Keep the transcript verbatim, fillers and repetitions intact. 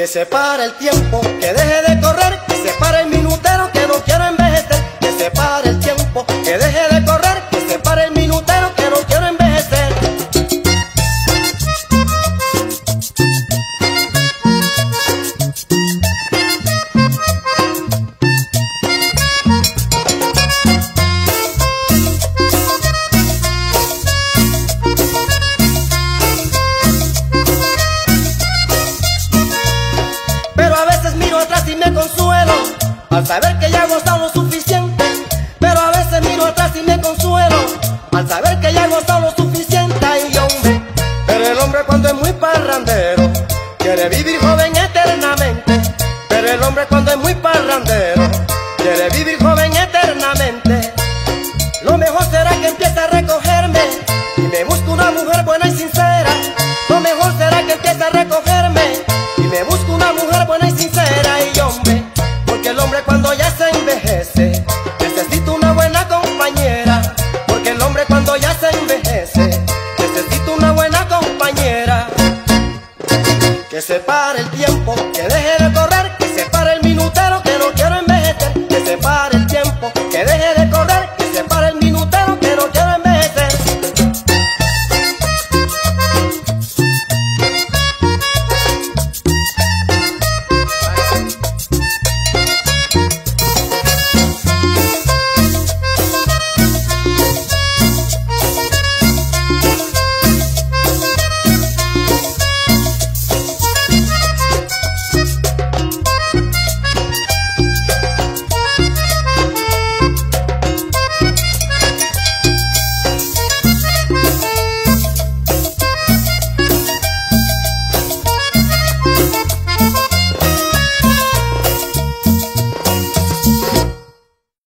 Que se pare el tiempo, que deje de correr, que se pare el minutero, que no quiero envejecer. Que se pare el tiempo, que deje de correr, que se pare el minutero, que no quiero envejecer. Pero a veces miro atrás y me consuelo al saber que ya he gozado lo suficiente. Pero a veces miro atrás y me consuelo al saber que ya he gozado lo suficiente. Ay, hombre, pero el hombre cuando es muy parrandero quiere vivir joven eternamente. Pero el hombre cuando es muy parrandero quiere vivir joven eternamente.